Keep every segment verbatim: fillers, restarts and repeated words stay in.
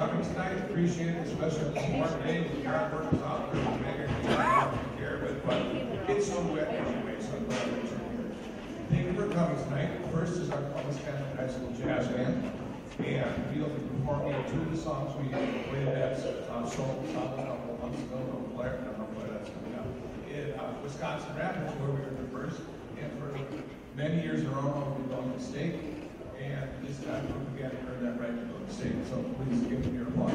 coming tonight. Appreciate it, especially on this warm day. The yard work is out there. We're making take care of it, but it's so wet anyway, so I'm glad that you're here. Thank you for coming tonight. First is our Columbus Catholic High School Jazz Band. And we'll be performing two of the songs we played at uh, Soul South a couple of months ago. No Blair, I don't know where that's coming up. In uh, Wisconsin Rapids, where we were the first. And for many years in a row, we've been going to state. And this time, we got to earn that right to go to state. So please give them your applause.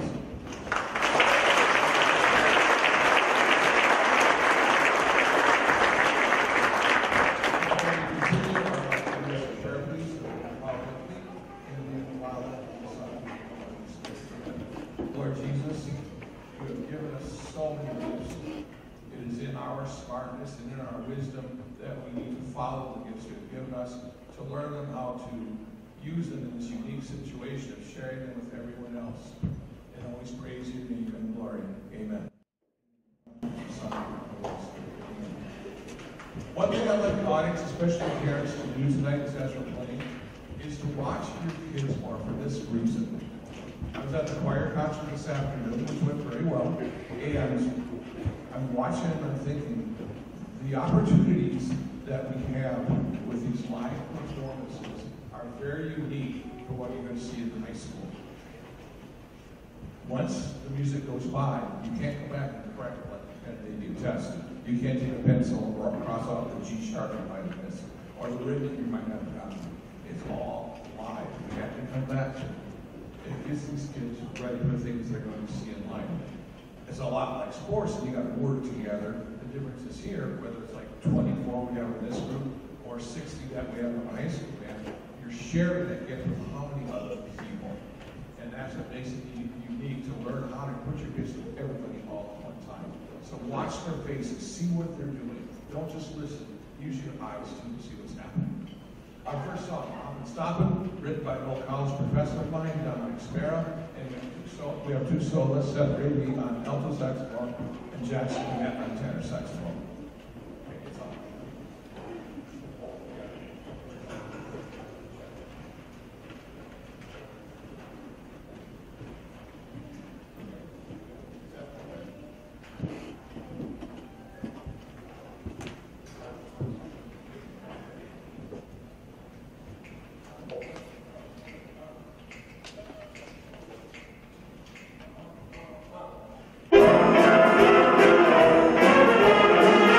Lord Jesus, you have given us so many gifts. It is in our smartness and in our wisdom that we need to follow the gifts you have given us, to learn them how to use them in this unique situation of sharing them with everyone else. And always praise your name and glory. Amen. One thing I'd like the audience, especially parents, to do tonight as we're playing, is to watch your kids more for this reason. I was at the choir concert this afternoon, which went very well, and I'm watching and I'm thinking, the opportunities that we have with these live performances are very unique for what you're going to see in the high school. Once the music goes by, you can't go back and correct what they do test. You can't take a pencil or cross out the G sharp you might have missed, or the rhythm you might not have gotten. It's all live. We have to come back to it. It gets these kids ready for things they're going to see in life. It's a lot like sports, and you got to work together. The difference is here, whether it's like twenty-four we have in this group, or sixty that we have in the high school band, you're sharing that gift with how many other people. And that's what makes it unique, to learn how to put your kids with everybody all at one time. So watch their faces, see what they're doing. Don't just listen. Use your eyes too to see what's happening. Our first song, I'm Stoppin', written by an old college professor of mine, Dominic Spera, and we have two, so we have two soloists, Seth Brady on alto saxophone and Jackson Met on tenor saxophone. Okay, it's on. Thank you.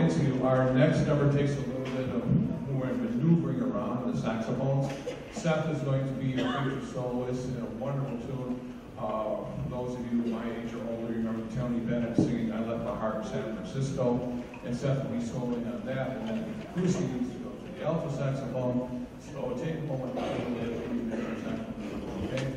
get to, our next number takes a little bit of more maneuvering around the saxophones. Seth is going to be your featured soloist in a wonderful tune. Uh, those of you my age or older, you remember Tony Bennett singing I Left My Heart in San Francisco, and Seth will be soloing on that, and then Lucy needs to go to the alto saxophone. So take a moment to play a few minutes of saxophone, okay?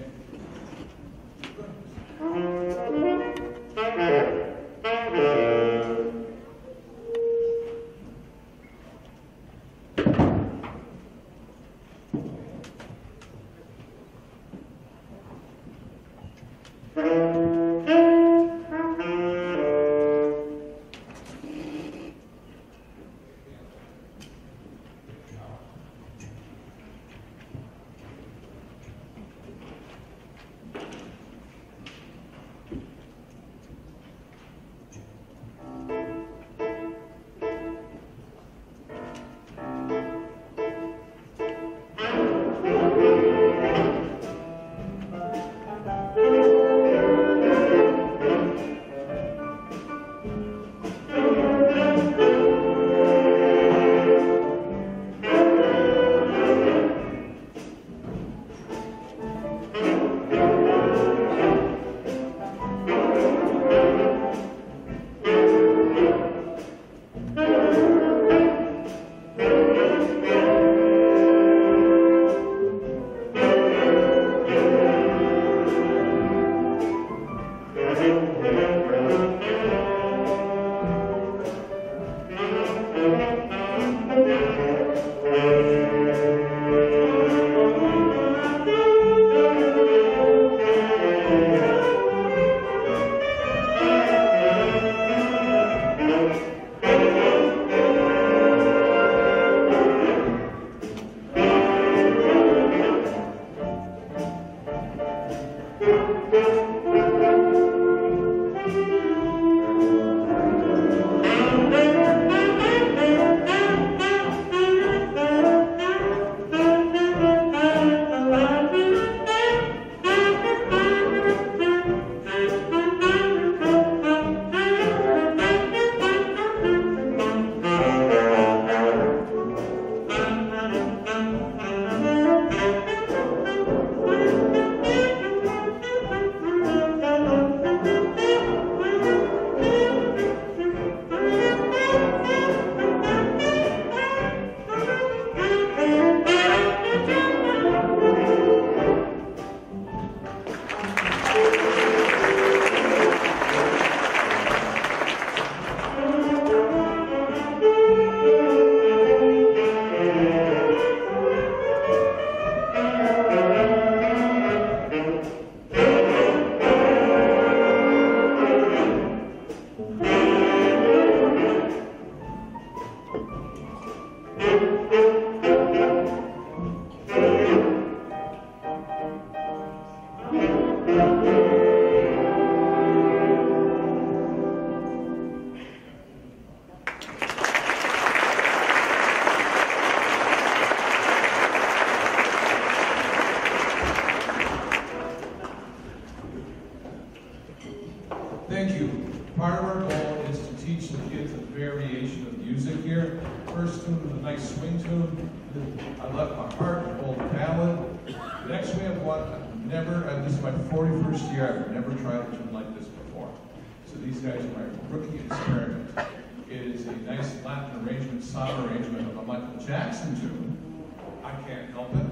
Thank you. Part of our goal is to teach the kids a variation of music here. First tune is a nice swing tune. I Left My Heart, an old ballad. Next we have one, I've never, and this is my forty-first year, I've never tried a tune like this before. So these guys are my rookie experiment. It is a nice Latin arrangement, sound arrangement of a Michael Jackson tune. I can't help it.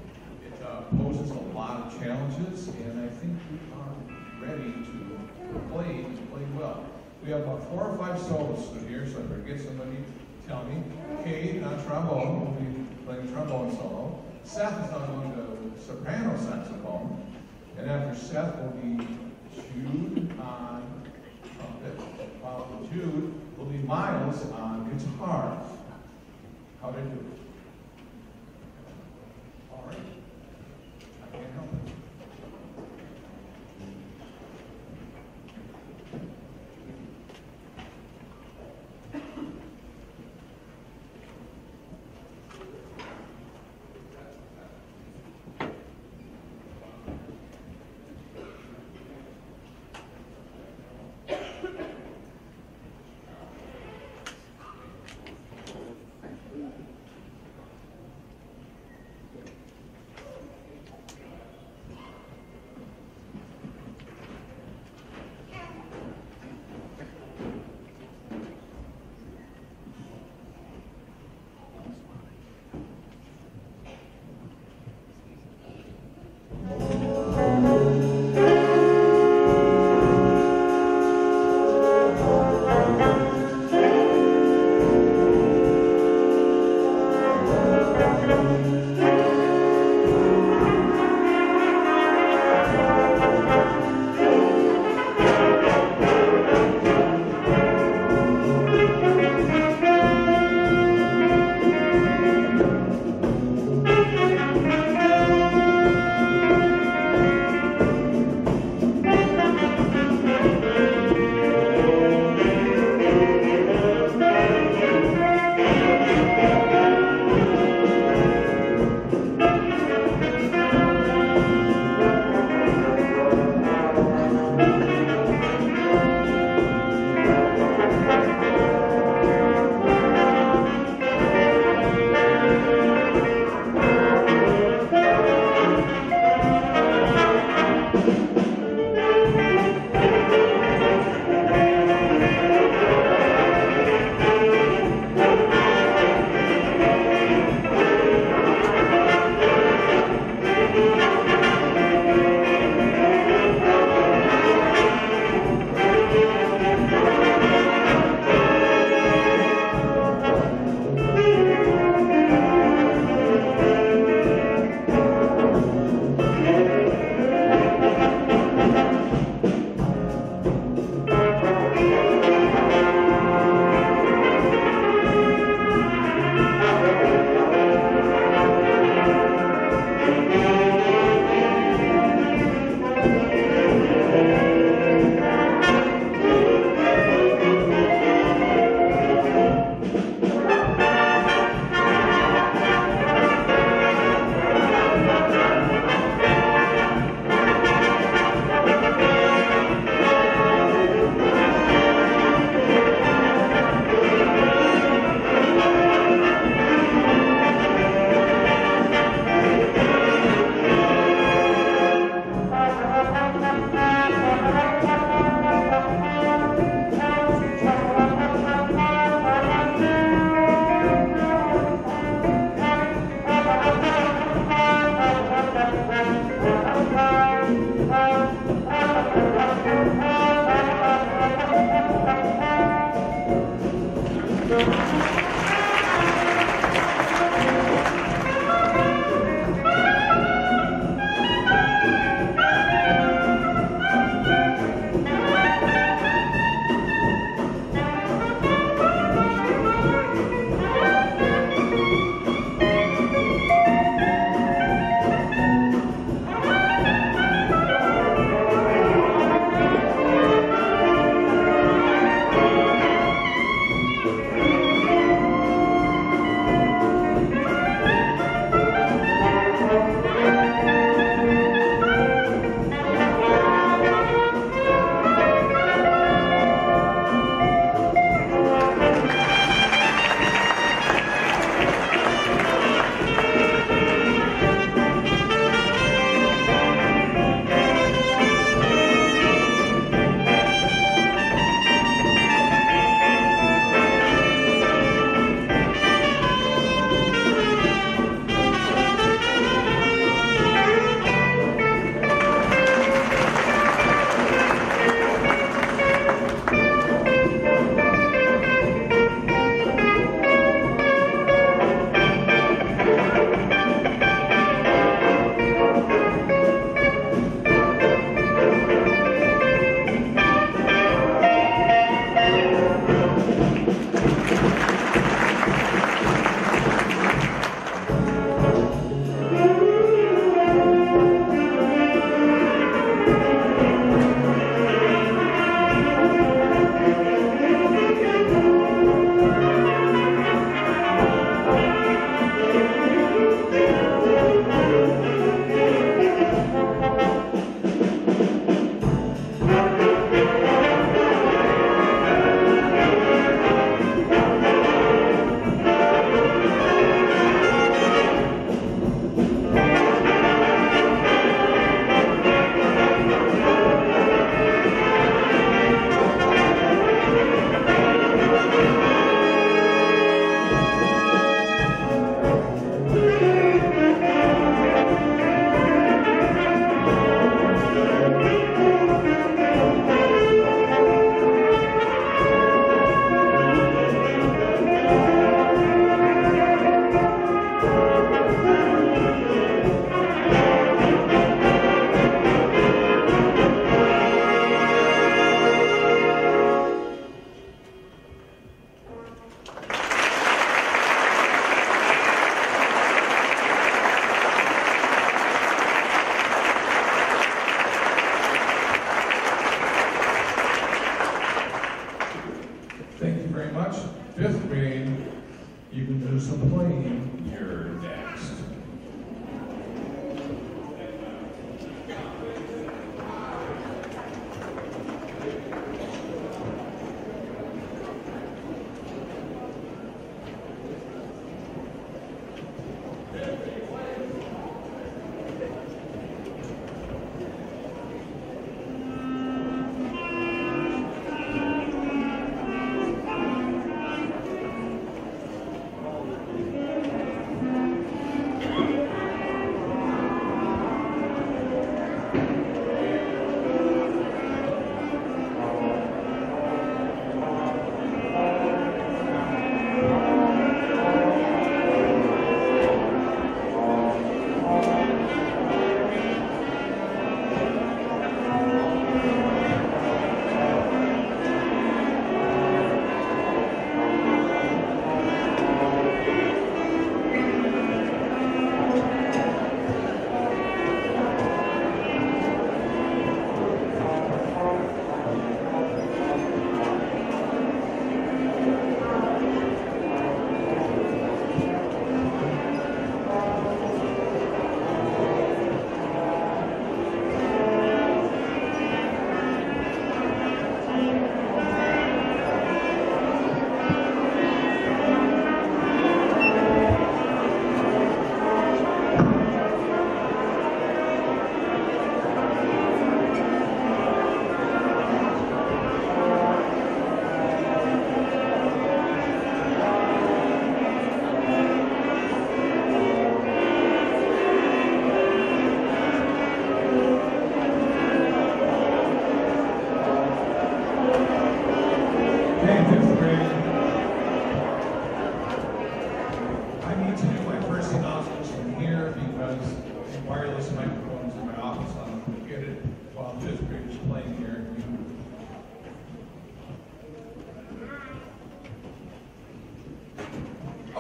It uh, poses a lot of challenges, and I think we are ready to play and play well. We have about four or five soloists in here, so if I get somebody, tell me. Kate on trombone will be playing trombone solo. Seth is on going to soprano saxophone, and after Seth will be Jude on trumpet, while Jude will be Miles on guitar. How did I do? All right. I can't help it.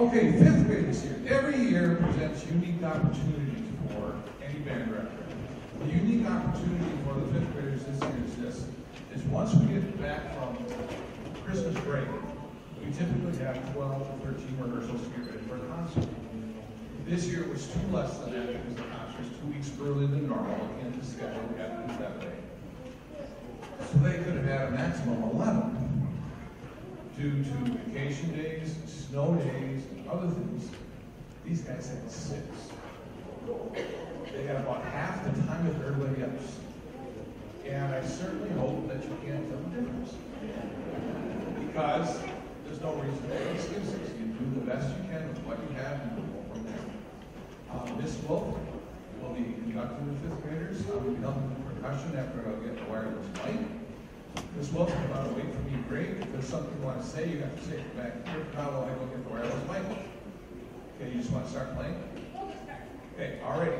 Okay, fifth grade this year. Every year presents unique opportunities for any band director. The unique opportunity for the fifth graders this year is this, is once we get back from Christmas break, we typically have twelve to thirteen rehearsals to get ready for a concert. This year was two less than that because the concert is two weeks earlier than normal, and the schedule had to be that way. So they could have had a maximum of eleven. Due to vacation days, snow days, and other things, these guys had six. They had about half the time of everybody else. And I certainly hope that you can't tell the difference. Because there's no reason to make excuses. You do the best you can with what you have and go from there. Um, Miss Wolf will be conducting the fifth graders. I will be helping with percussion after I'll get the wireless mic. Miss Wolf, if you want to wait for me, great. If there's something you want to say, you have to say it back here. How will I go get the wireless mic? Okay, you just want to start playing? Okay, all righty.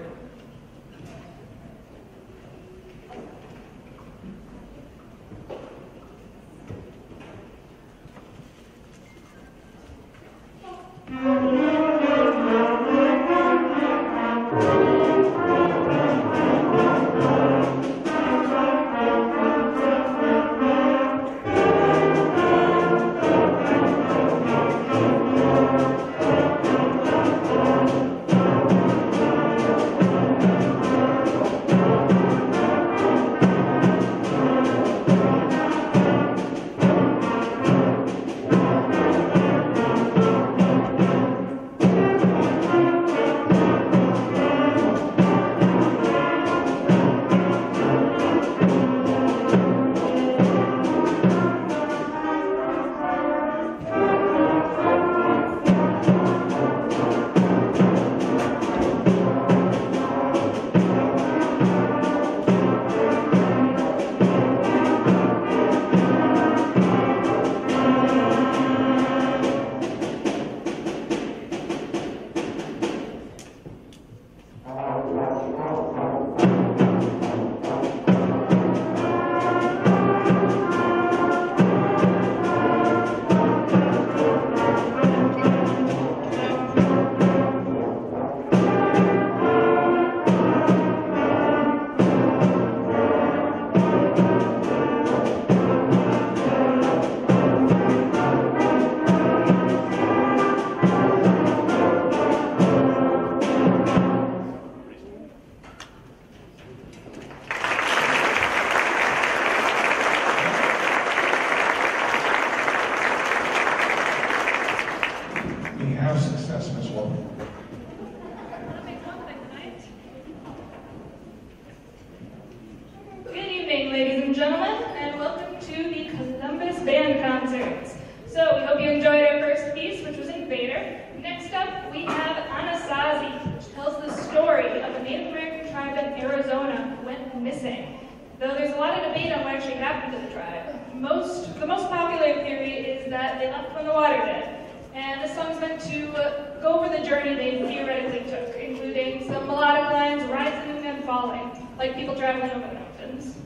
Like people traveling over the mountains.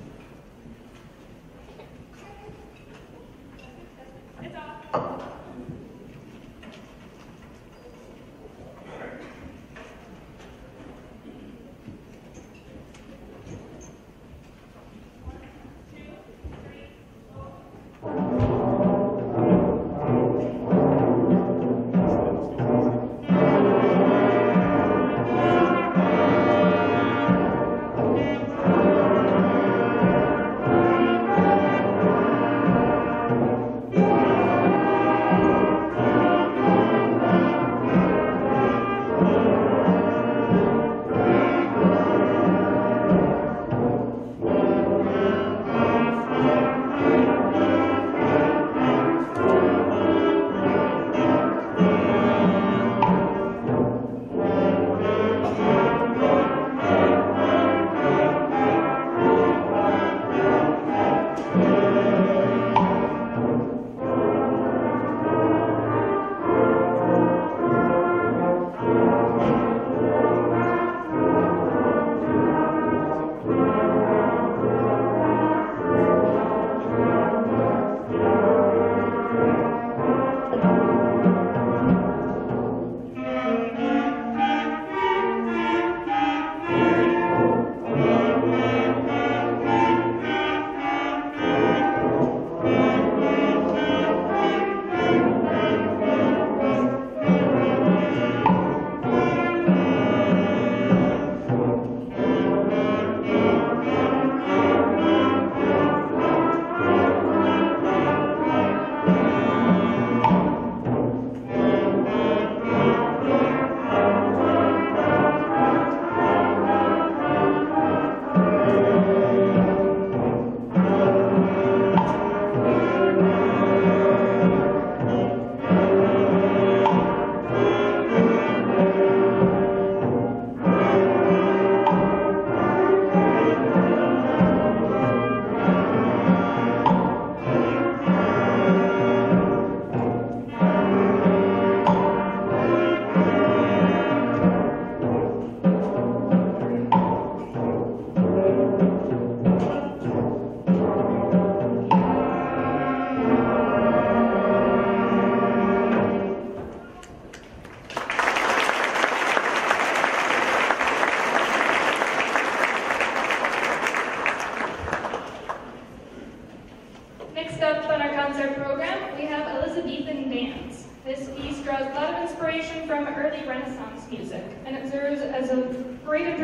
It's off. Thank you.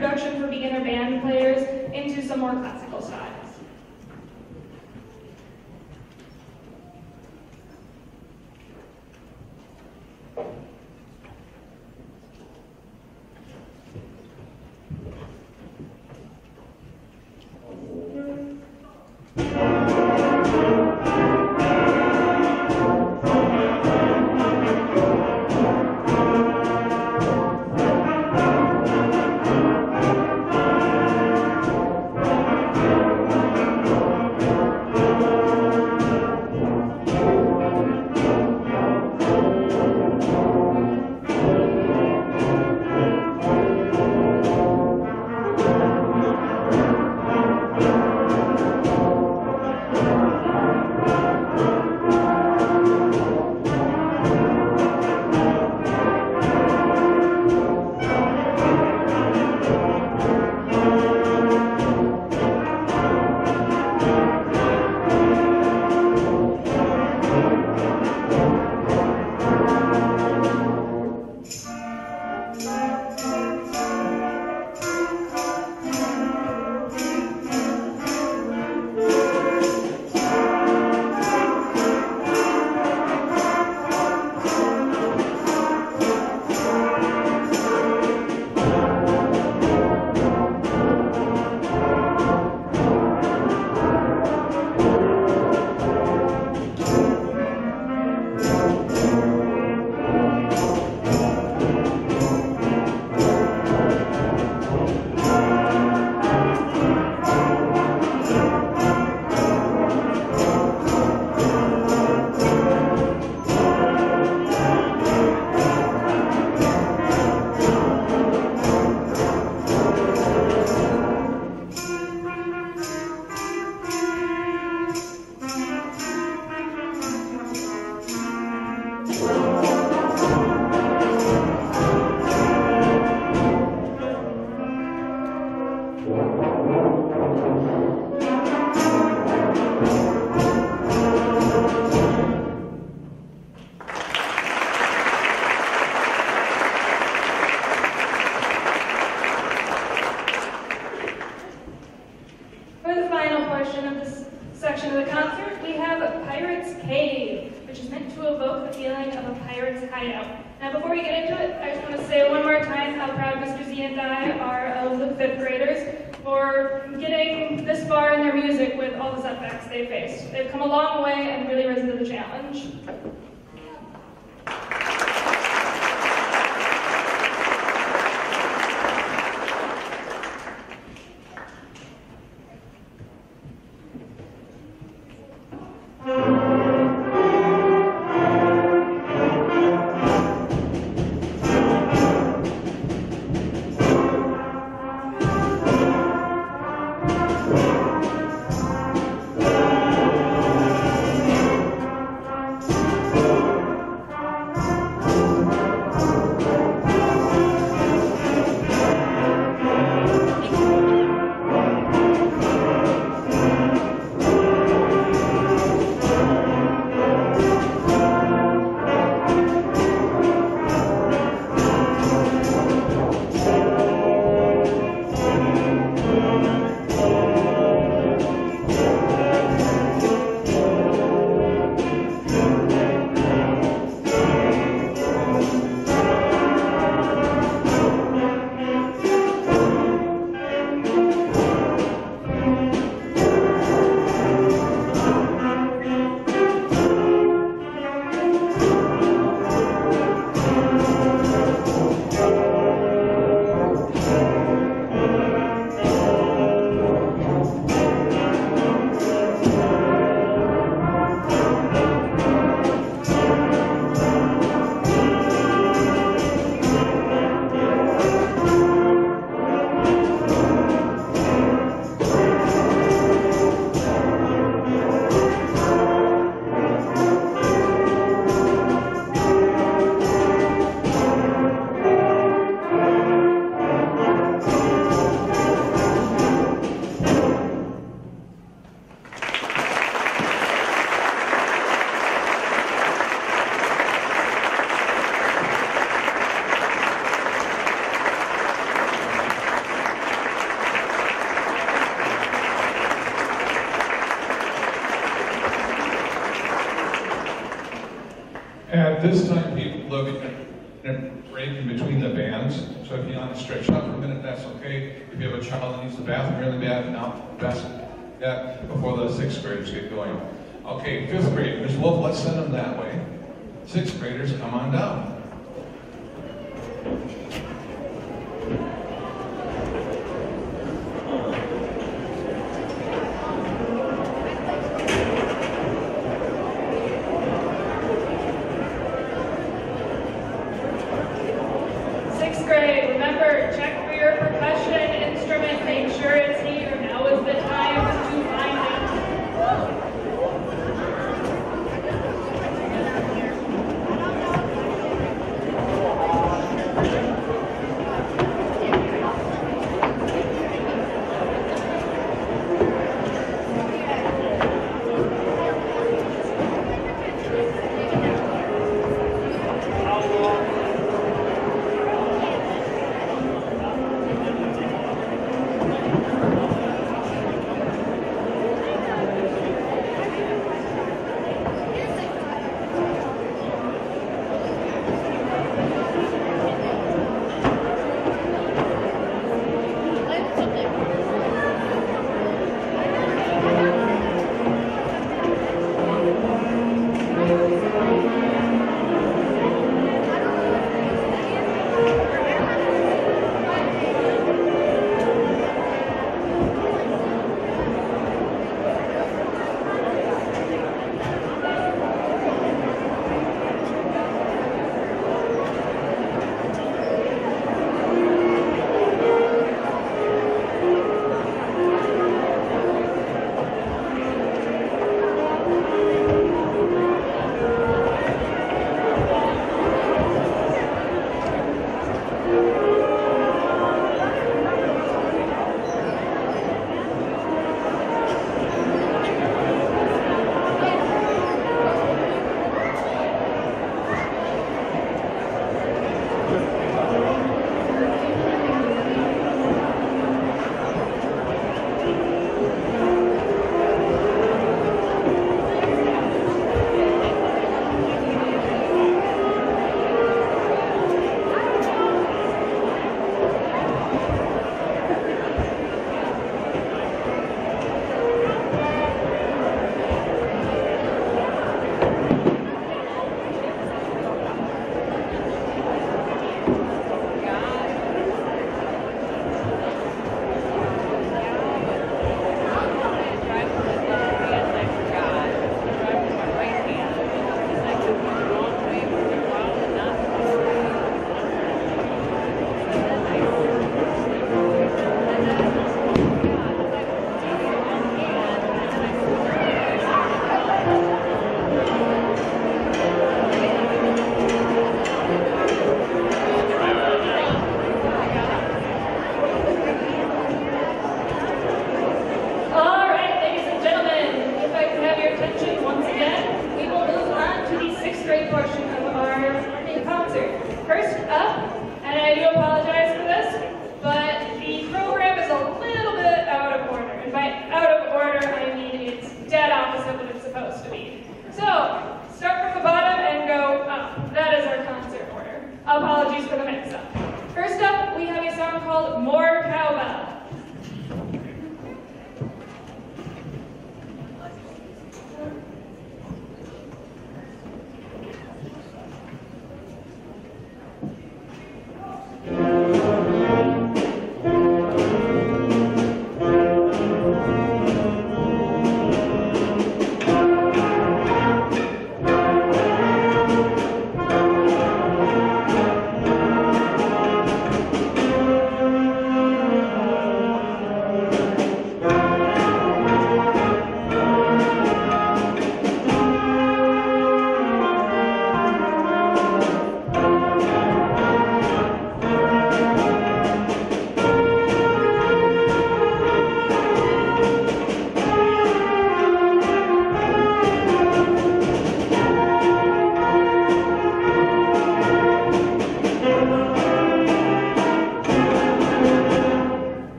introduction for beginner band players into some more classical styles. Now, before we get into it, I just want to say one more time how proud Mister Z and I are of the fifth graders for getting this far in their music with all the setbacks they faced. They've come a long way and really risen to the challenge. Thank you. At this time, people look in a break in between the bands. So if you want to stretch out for a minute, that's okay. If you have a child that needs the bathroom really bad, now best that before the sixth graders get going. Okay, fifth grade, Miz Wolf, let's send them that way. Sixth graders, come on down. Sixth grade, remember, check for your percussion instrument, make sure it's here. Now is the time to find it.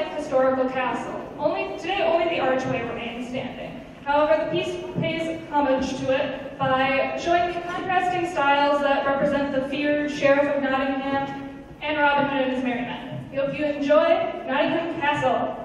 iconic historical castle. Only, today, only the archway remains standing. However, the piece pays homage to it by showing contrasting styles that represent the feared Sheriff of Nottingham and Robin Hood and his merry men. We hope you enjoy Nottingham Castle.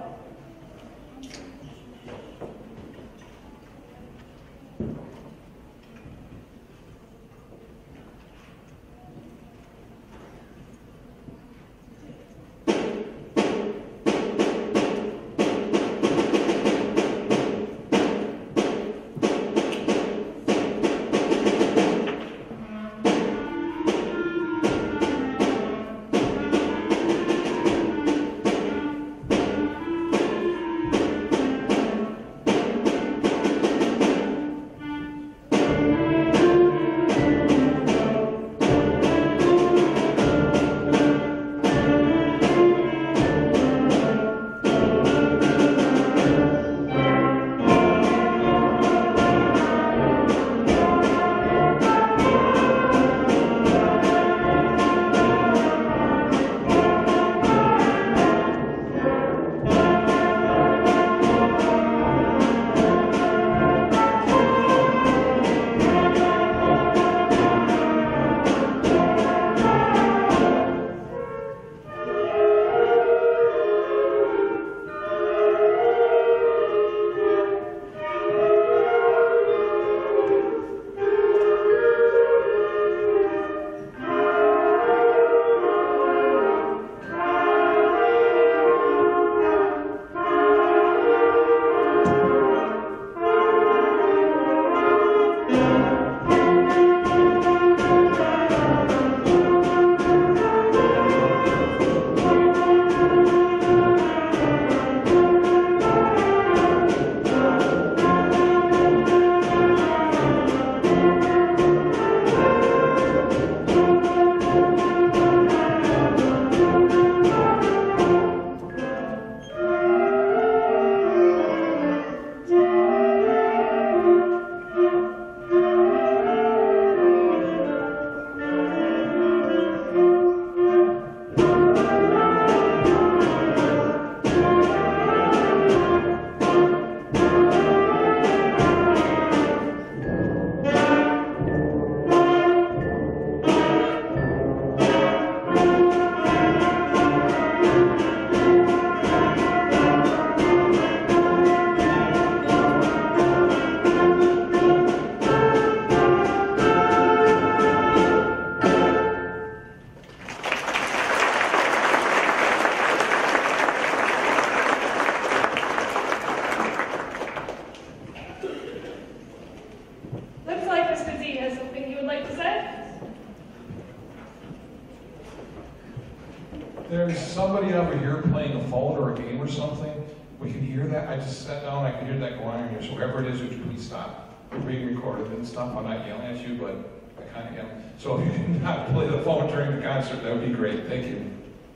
There's somebody over here playing a phone or a game or something. We can hear that. I just sat down, I can hear that going on here. So whoever it is, would you please stop? We're being recorded and stuff. I'm not yelling at you, but I kind of am. So if you can not play the phone during the concert, that would be great. Thank you.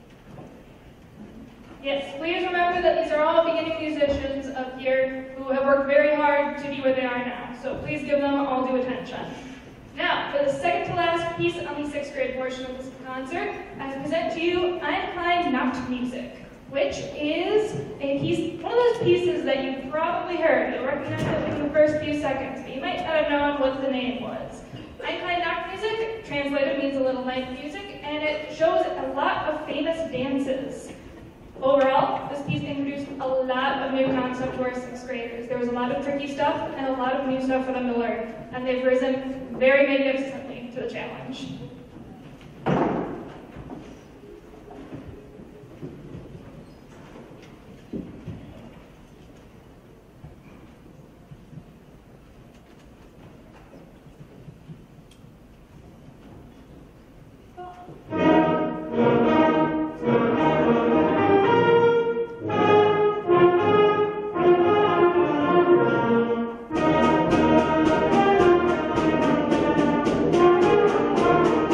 Yes, please remember that these are all beginning musicians up here who have worked very hard to be where they are now. So please give them all due attention. Now, for the second to last piece on the sixth grade portion of this concert, I present to you I'm Klein Nacht Music, which is a piece, one of those pieces that you've probably heard. You'll recognize it within the first few seconds, but you might not have known what the name was. Ein Klein Nacht Music, translated, means a little night music, and it shows a lot of famous dances. Overall, this piece introduced a lot of new concepts to our sixth graders. There was a lot of tricky stuff and a lot of new stuff for them to learn, and they've risen very magnificently to the challenge. Thank you.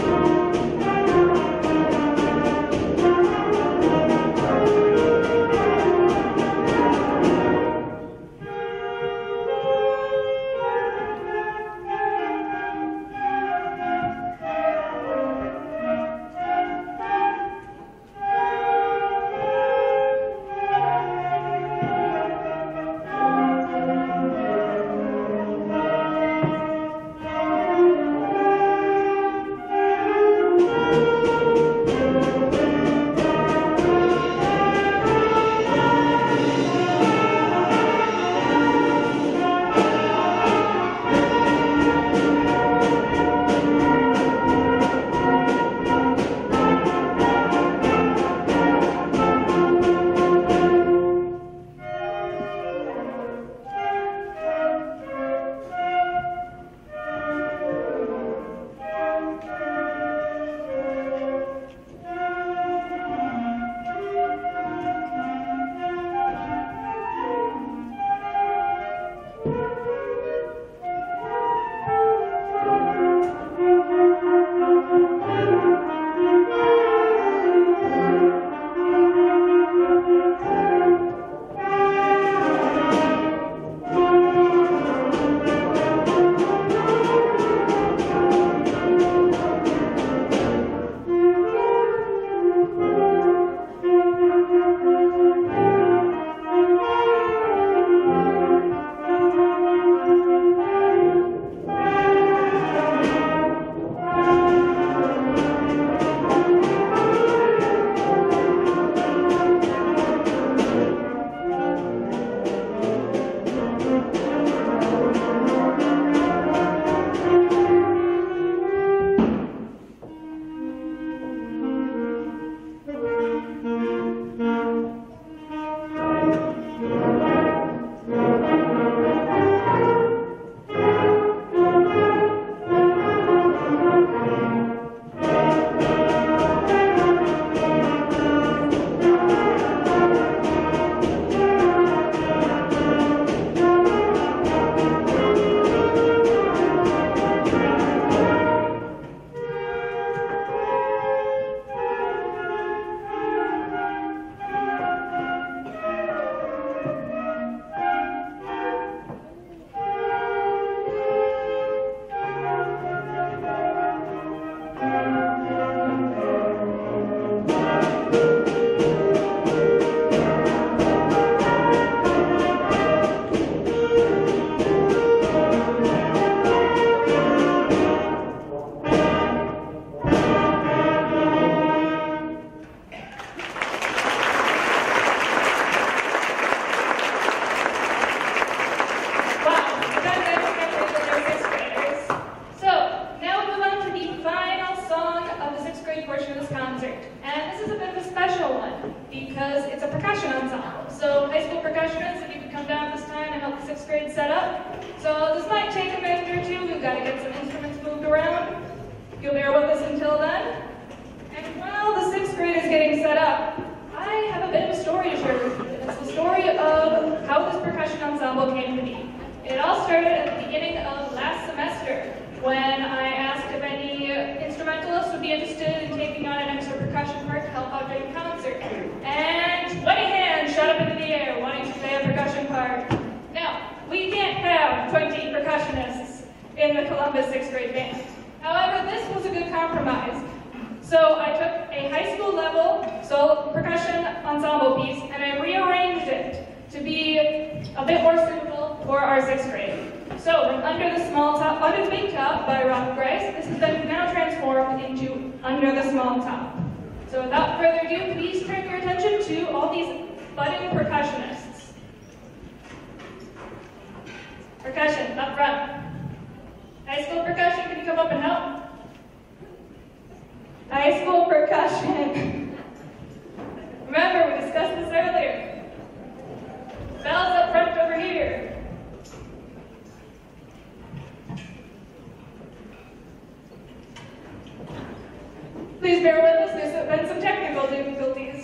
So this might take a minute or two. We've got to get some instruments moved around. You'll bear with us until then. And while the sixth grade is getting set up, I have a bit of a story to share with you. It's the story of how this percussion ensemble came to be. It all started at the beginning of last semester when I asked if any instrumentalists would be interested in taking on an extra percussion part to help out during concert. And twenty hands shot up into the air wanting to play a percussion part. Now, we can't have twenty percussionists in the Columbus sixth grade band. However, this was a good compromise. So I took a high school level solo percussion ensemble piece and I rearranged it to be a bit more suitable for our sixth grade. So from Under the Small Top, Under the Big Top by Rob Grice, this has been now transformed into Under the Small Top. So without further ado, please turn your attention to all these budding percussionists. Percussion, up front. High school percussion, can you come up and help? High school percussion. Remember, we discussed this earlier. Bells up front over here. Please bear with us, there's been some technical difficulties.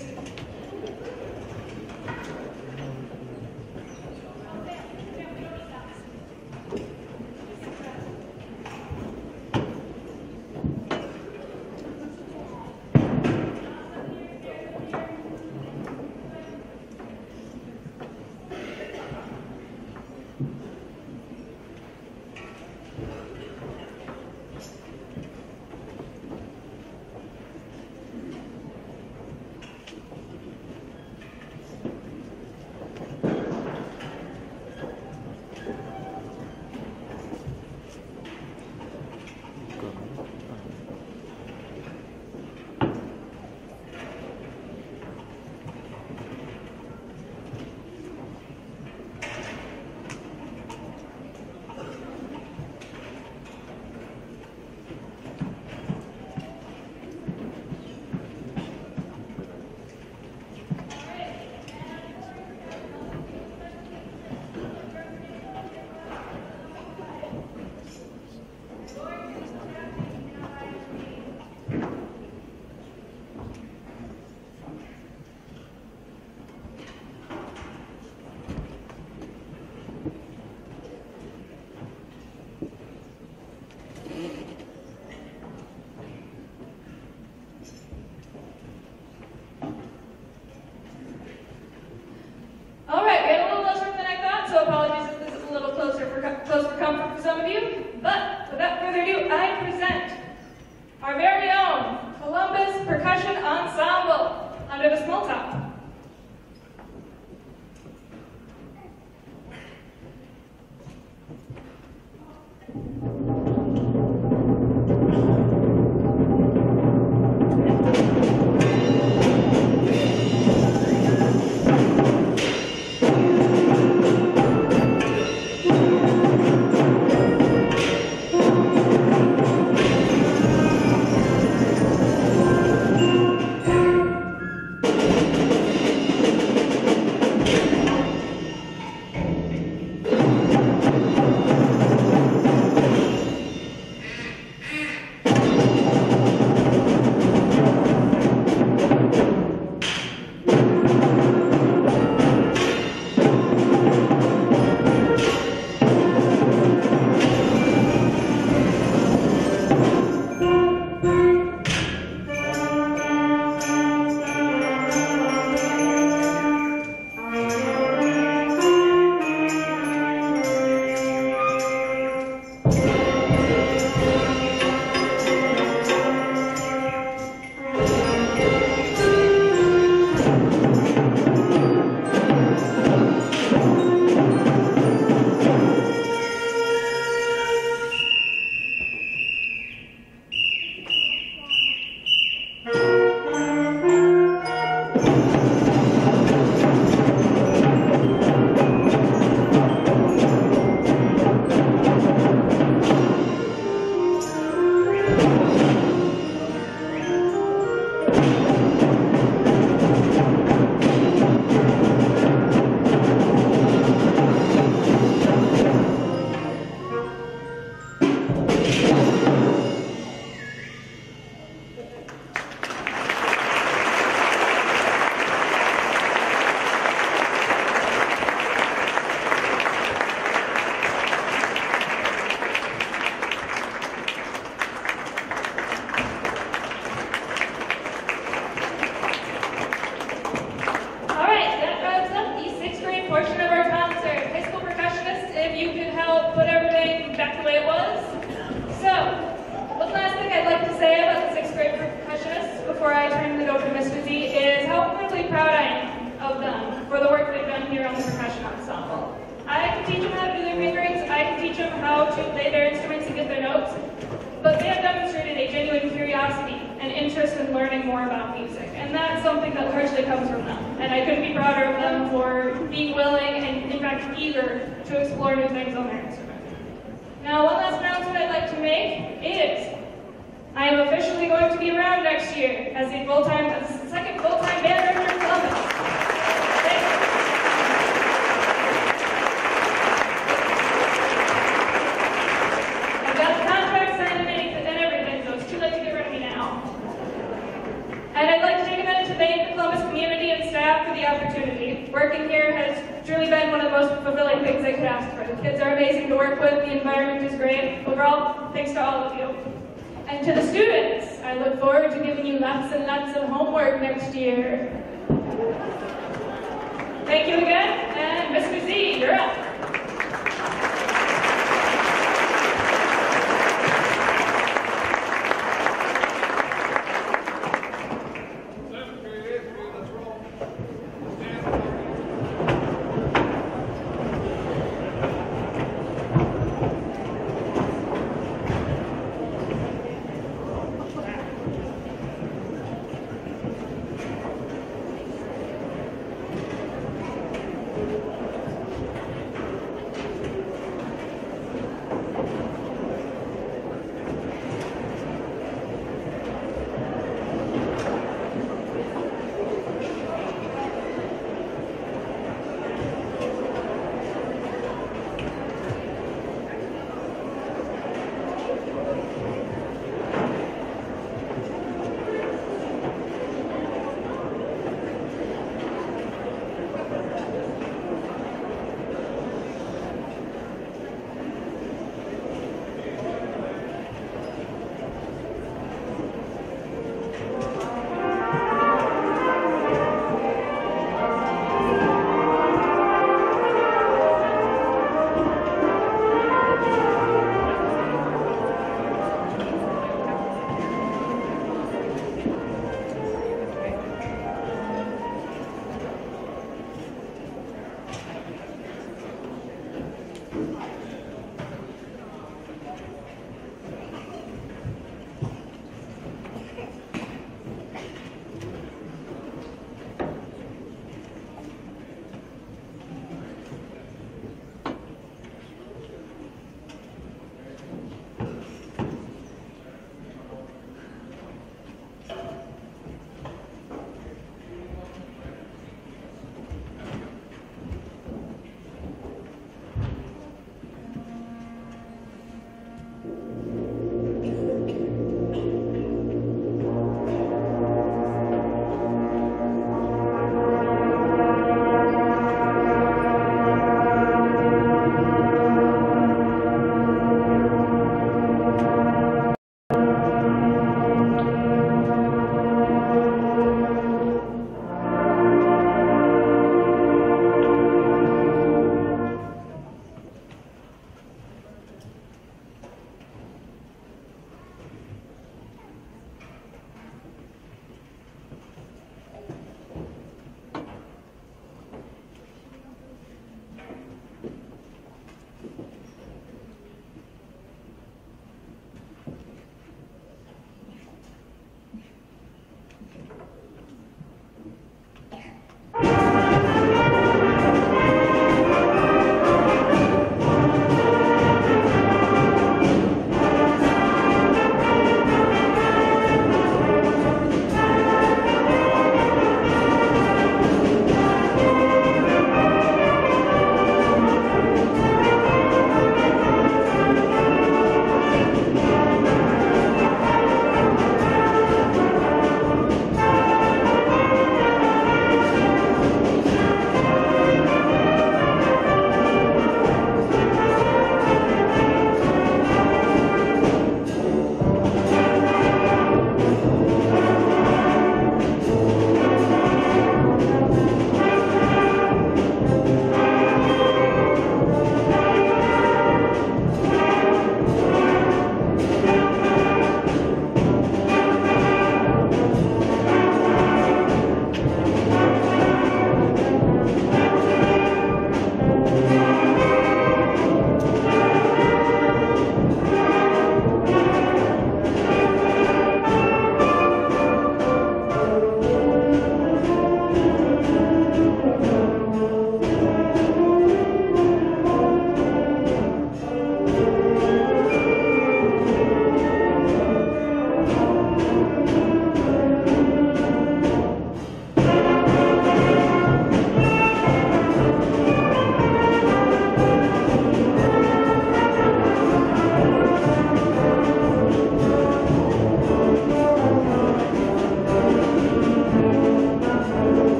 truly proud I am of them for the work they've done here on the percussion ensemble. I can teach them how to do their fingerings, I can teach them how to play their instruments and get their notes, but they have demonstrated a genuine curiosity and interest in learning more about music, and that's something that largely comes from them. And I couldn't be prouder of them for being willing and, in fact, eager to explore new things on their instrument. Now, one last announcement I'd like to make is I am officially going to be around next year as a full-time, as the second full-time band director in Columbus. Thank you. I've got the contract signed and everything, so it's too late to get rid of me now. And I'd like to take a minute to thank the Columbus community and staff for the opportunity. Working here has truly been one of the most fulfilling things I could ask for. The kids are amazing to work with, the environment is great. Overall, thanks to all of you. And to the students, I look forward to giving you lots and lots of homework next year. Thank you again, and Mister Z, you're up.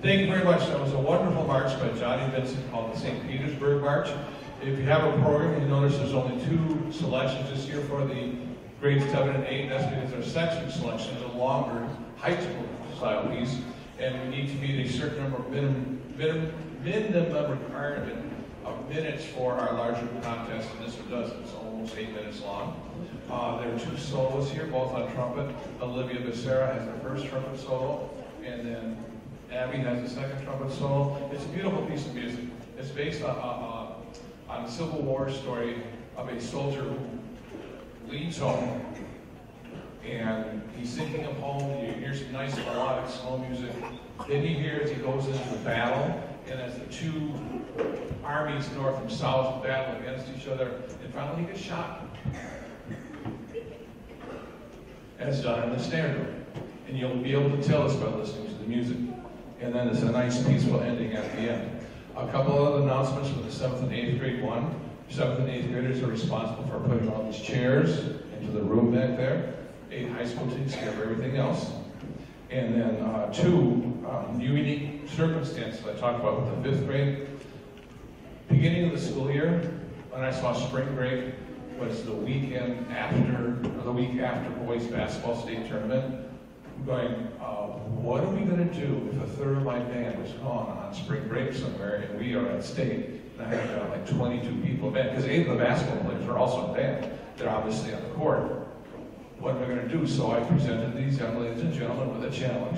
Thank you very much. That was a wonderful march by Johnny Vincent called the Saint Petersburg March. If you have a program, you notice there's only two selections this year for the grades seven and eight. That's because our section selection is a longer high school style piece, and we need to meet a certain number of minimum, minimum, minimum requirement of minutes for our larger contest, and this one does. It's almost eight minutes long. Uh, there are two solos here, both on trumpet. Olivia Becerra has her first trumpet solo, and then Abby has the second trumpet solo. It's a beautiful piece of music. It's based on, uh, on a Civil War story of a soldier who leaves home, and he's singing a poem. You hear some nice melodic slow music. Then he hears he goes into battle, and as the two armies, north and south, battle against each other, and finally he gets shot, as done in the standard. And you'll be able to tell us by listening to the music. And then there's a nice peaceful ending at the end. A couple of other announcements for the seventh and eighth grade. One, seventh and eighth graders are responsible for putting all these chairs into the room back there. Eight high school takes care of everything else. And then uh, two, um, unique circumstances I talked about with the fifth grade. Beginning of the school year, when I saw spring break, was the weekend after, or the week after boys basketball state tournament. I'm going, uh, what are we going to do if a third of my band was gone on spring break somewhere and we are at state? And I had uh, like twenty-two people in band, because eight of the basketball players are also in band. They're obviously on the court. What am I going to do? So I presented these young ladies and gentlemen with a challenge.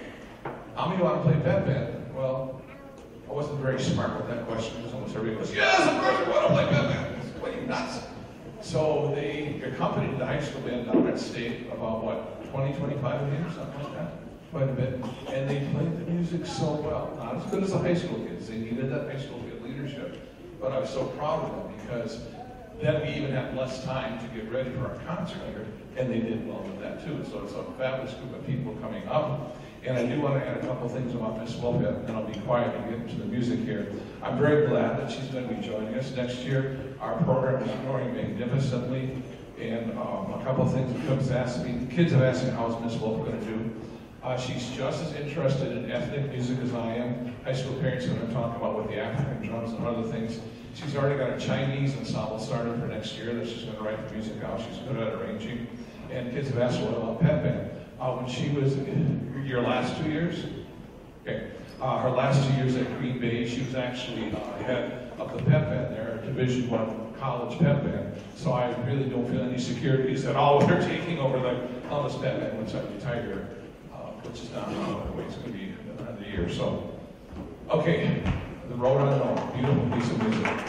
How many want to play pep band? Well, I wasn't very smart with that question, because almost everybody goes, yes, of course we want to play pep band. What are you, nuts? So they accompanied the high school band down at state about, what, twenty, twenty-five of them, something like that, quite a bit. And they played the music so well. Not as good as the high school kids. They needed that high school kid leadership. But I was so proud of them, because then we even had less time to get ready for our concert here, and they did well with that too. So it's a fabulous group of people coming up. And I do want to add a couple things about Miss Wolfett, and then I'll be quiet and get into the music here. I'm very glad that she's going to be joining us next year. Our program is growing magnificently, and um, a couple things the kids asked me, the kids have asked me, how is Miss Wolf going to do? Uh, she's just as interested in ethnic music as I am. High school parents are going to talk about with the African drums and other things. She's already got a Chinese ensemble started for next year that she's going to write the music out. She's good at arranging. And kids have asked, what about pep band? Uh, when she was in your last two years, okay, uh, her last two years at Green Bay, she was actually uh, head of the pep band there, Division One college pep band. So I really don't feel any securities at all with her taking over the Columbus pep band once I retire, uh, which is not the way it's going to be at the end of the year. So, okay, The Road Unknown, beautiful piece of music.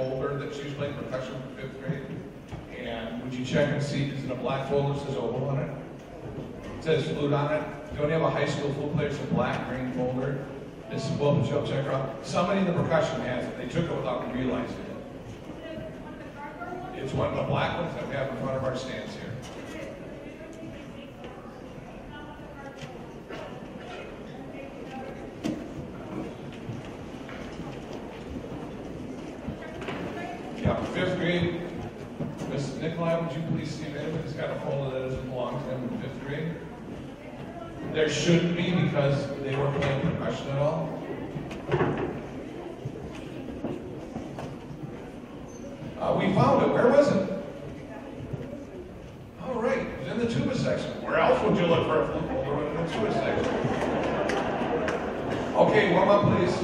folder that she was playing percussion for fifth grade. And would you check and see, is it a black folder that says oboe on it? It says flute on it. If you only have a high school flute player, it's a black green folder. It's well, check check out. Somebody in the percussion has it. They took it without realizing it. It's one of the black ones that we have in front of our stands here. Yeah, fifth grade. Missus Nikolai, would you please see if anybody's got a folder that doesn't belong to them in fifth grade? There shouldn't be because they weren't playing percussion at all. Uh, we found it. Where was it? Oh, right. It was in the tuba section. Where else would you look for a flute folder in the tuba section? Okay, warm up, please.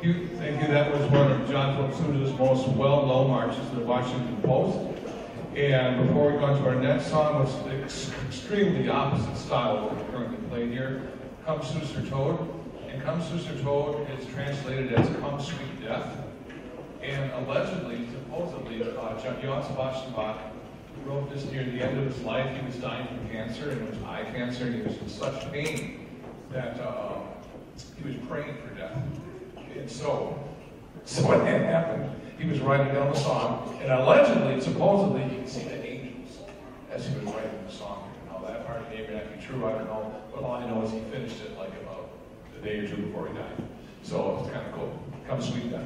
you, thank you. That was one of John Philip Sousa's most well-known marches in the Washington Post. And before we go on to our next song, which is ex extremely opposite style of what we currently played here, Come Sousa Toad. And Come Sousa Toad is translated as Come Sweet Death. And allegedly, supposedly, uh, Johann Sebastian Bach wrote this near the end of his life. He was dying from cancer, and it was eye cancer, and he was in such pain that uh, he was praying for death. And so, so what had happened, he was writing down the song, and allegedly, supposedly, you can see the angels as he was writing the song. Now, that part may not be true, I don't know, but all I know is he finished it like about a day or two before he died. So it's kind of cool. Come Sweet Death.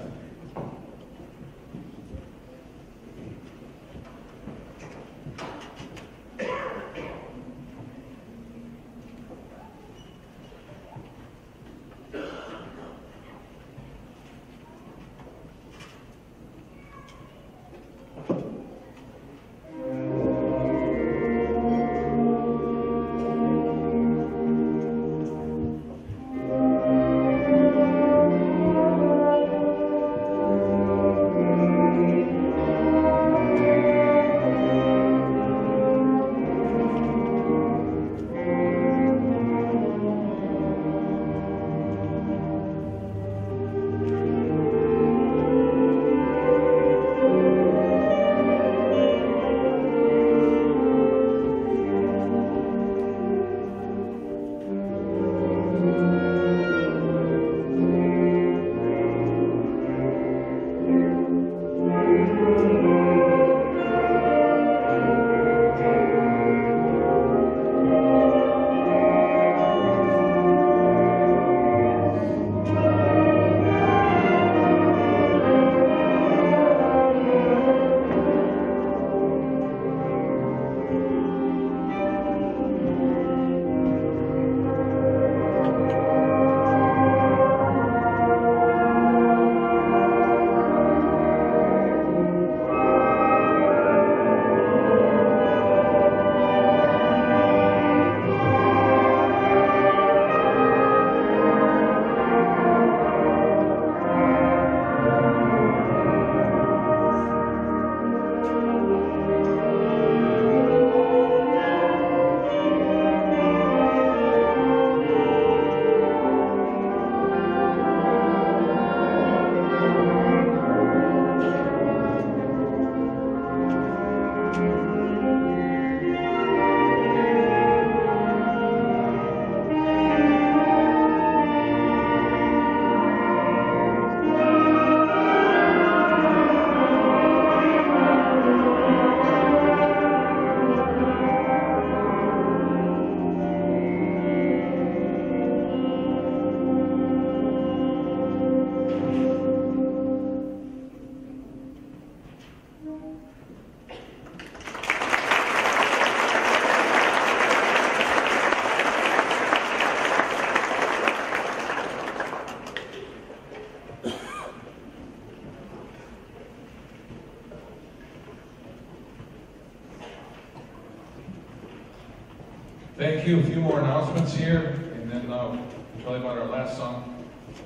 Thank you. A few more announcements here, and then uh, we'll tell you about our last song.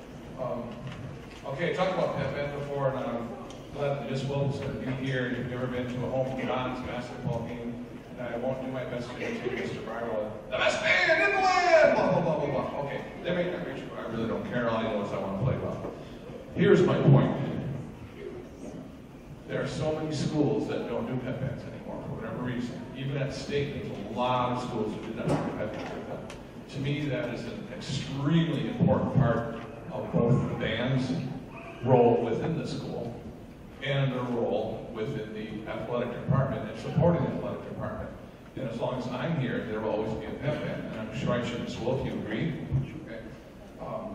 Um, okay, I talked about Pep Ed before, and I'm glad that this Wilkes is going to be here. If you've never been to a home John's basketball game, and I won't do my best to imitate Mister Barlow. The best band in the land! Blah, blah, blah, blah, blah. Okay, they may not reach you, but I really don't care. All I know is I want to play well. Here's my point. There are so many schools that don't do Pep Eds anymore for whatever reason. Even at state, there's a lot of schools that do not do Pep Eds. To me, that is an extremely important part of both the band's role within the school and their role within the athletic department and supporting the athletic department. And as long as I'm here, there will always be a Pep Ed, and I'm sure I should as well if you agree. Okay. Um,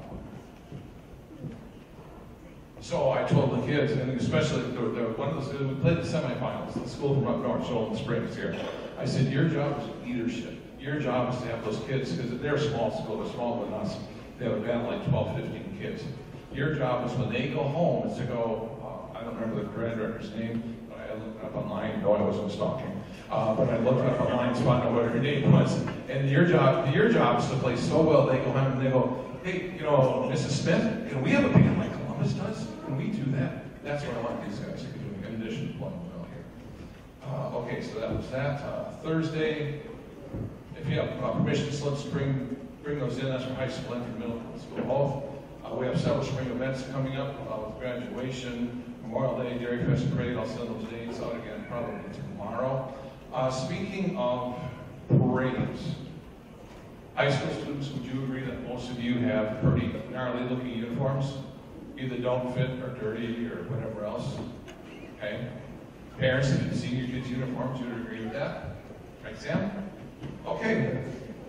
So I told the kids, and especially the, the, one of the, we played the semifinals, the school from up north, Shoal Springs here. I said, your job is leadership. Your job is to have those kids, because they're a small school, they're smaller than us. They have a band of like twelve, fifteen kids. Your job is when they go home is to go, uh, I don't remember the grand director's name, but I looked it up online. No, I wasn't stalking. Uh, but I looked it up online to find out what her name was. And your job, your job is to play so well, they go home and they go, hey, you know, Missus Smith, you know, we have a band like Columbia. Columbus does? Can we do that? That's what I want these guys to be doing, in addition to playing well here. Uh, okay, so that was that. Uh, Thursday, if you have uh, permission slips, bring bring those in. That's for high school and for middle school both. Uh, we have several spring events coming up uh, with graduation, Memorial Day, Dairy Fest Parade. I'll send those dates out again probably tomorrow. Uh, speaking of parades, high school students, would you agree that most of you have pretty gnarly looking uniforms? Either don't fit or dirty or whatever else. Okay? Parents, if you've seen your kids' uniforms, you would agree with that? Right, Sam? Okay.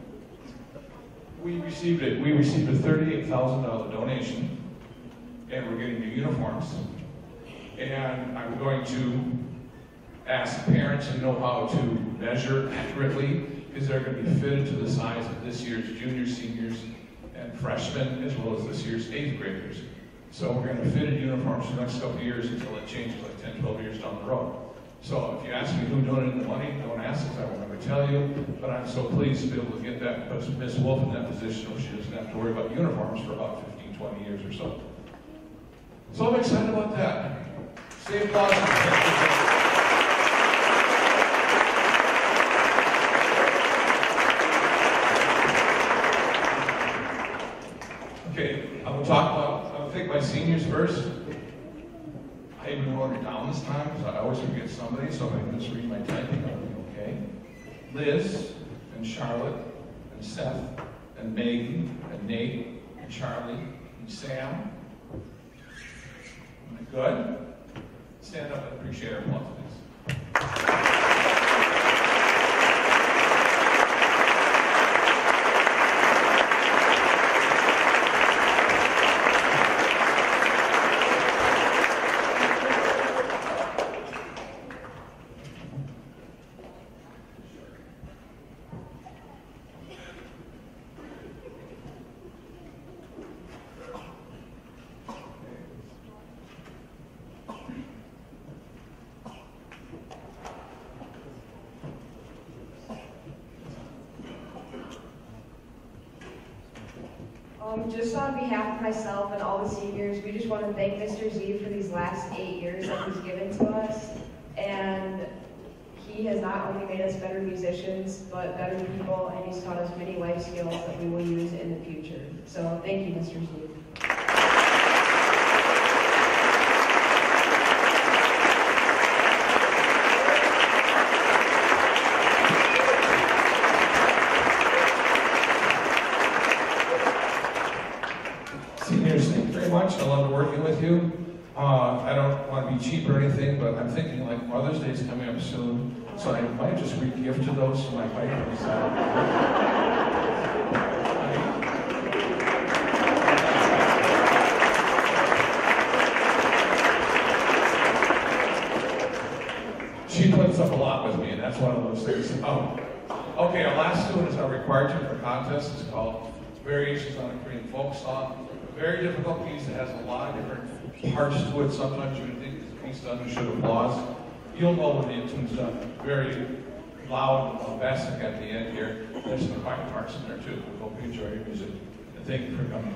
We received it. We received a thirty-eight thousand dollar donation, and we're getting new uniforms. And I'm going to ask parents who know how to measure accurately, because they're going to be fitted to the size of this year's juniors, seniors, and freshmen, as well as this year's eighth graders. So we're going to fit uniforms for the next couple of years until it changes like ten, twelve years down the road. So if you ask me who donated the money, don't ask us, I will never tell you. But I'm so pleased to be able to get that, because Miz Wolf in that position where she doesn't have to worry about uniforms for about fifteen, twenty years or so. So I'm excited about that. Stay applause. Okay, I'm going to talk about, I'm going to take my seniors first. I even wrote it down this time because I always forget somebody, so if I can just read my typing, I'll be okay. Liz, and Charlotte, and Seth, and Megan, and Nate, and Charlie, and Sam. Am I good? Stand up and appreciate our applause, please. Um, just on behalf of myself and all the seniors, we just want to thank Mister Z for these last eight years that he's given to us. And he has not only made us better musicians, but better people, and he's taught us many life skills that we will use in the future. So thank you, Mister Z. Seniors, thank you very much. I love working with you. Uh, I don't want to be cheap or anything, but I'm thinking like Mother's Day is coming up soon, so I might just re-gift you those to my wife and she puts up a lot with me, and that's one of those things. Oh, okay, our last student is our required to for contest. It's called Variations on a Korean Folk Song. A very difficult piece that has a lot of different parts to it. Sometimes you would think it's a piece done, you should applause. You'll know when the tune's done. Very loud and bombastic at the end here. There's some quiet parts in there too. We hope you enjoy your music. And thank you for coming.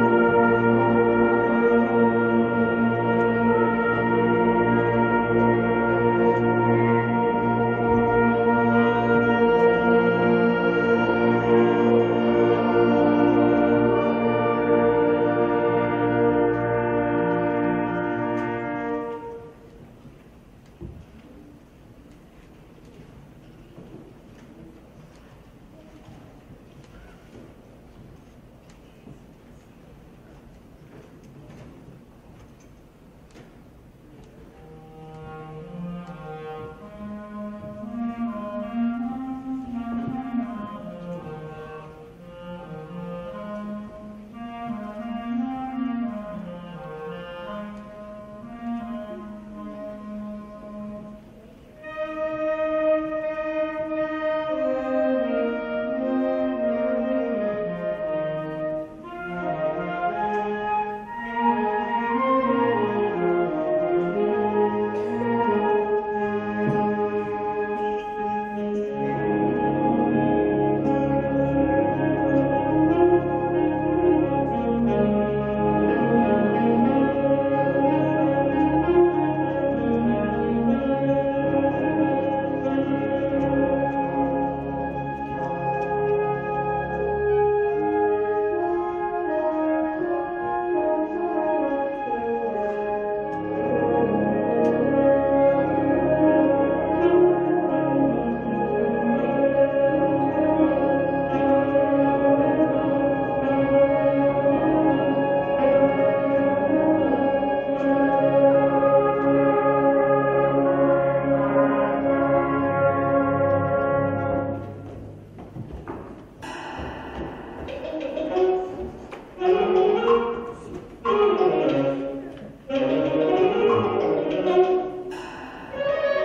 Thank you.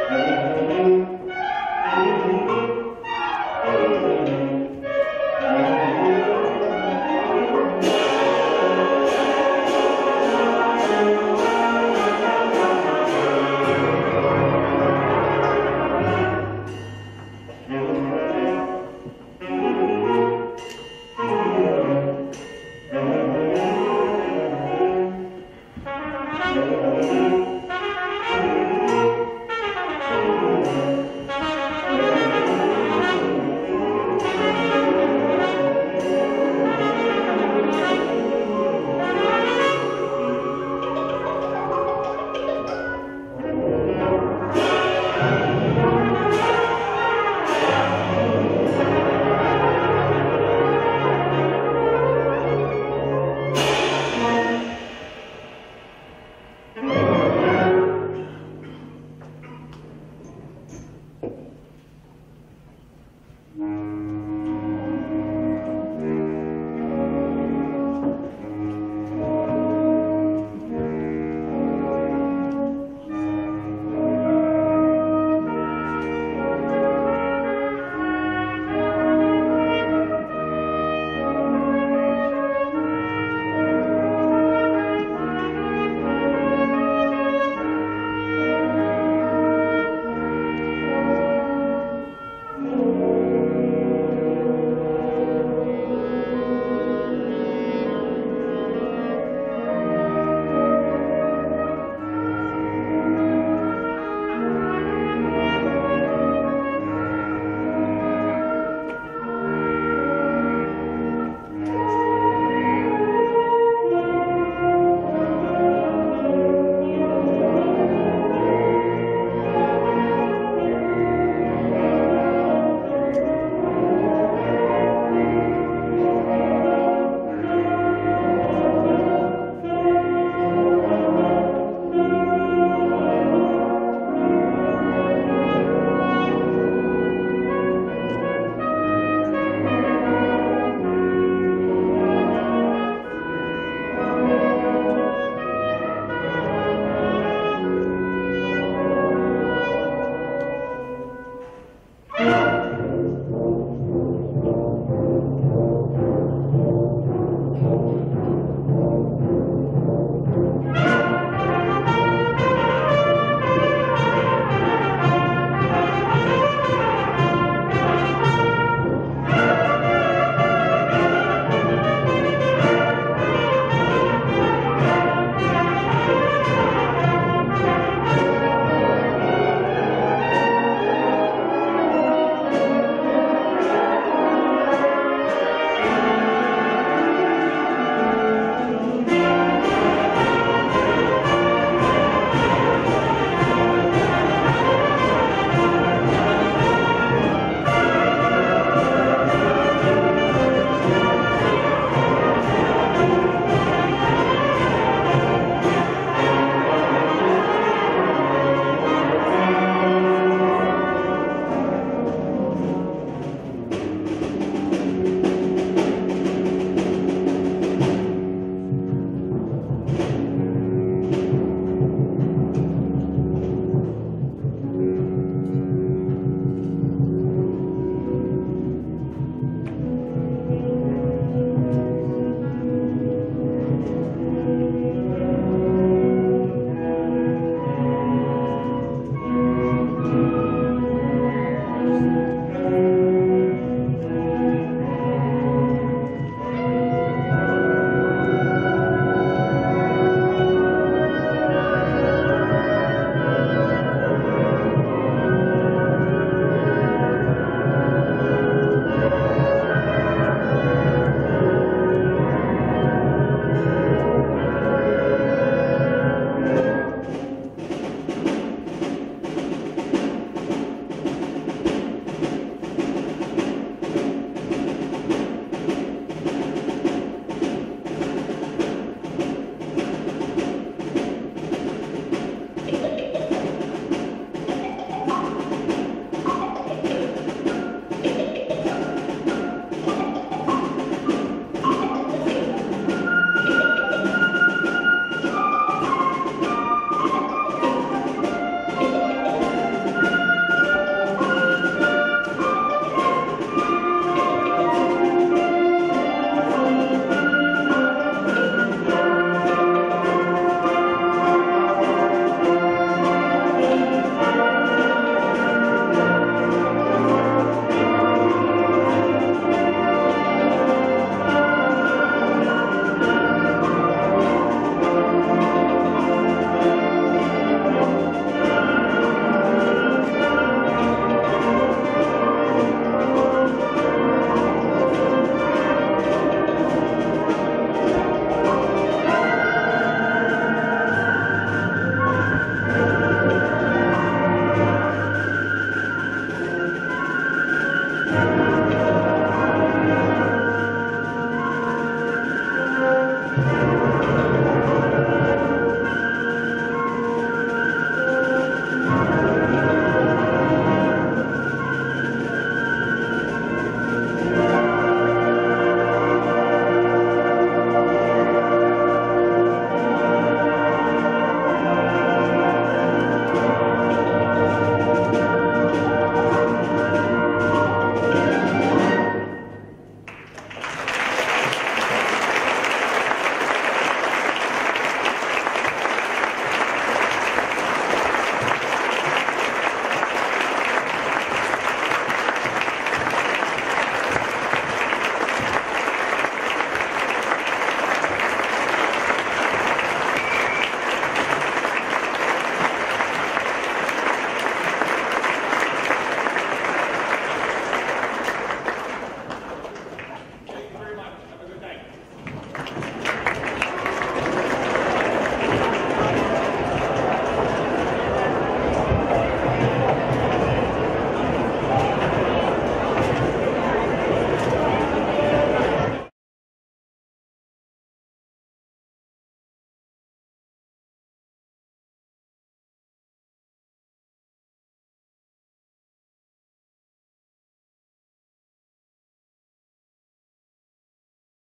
I will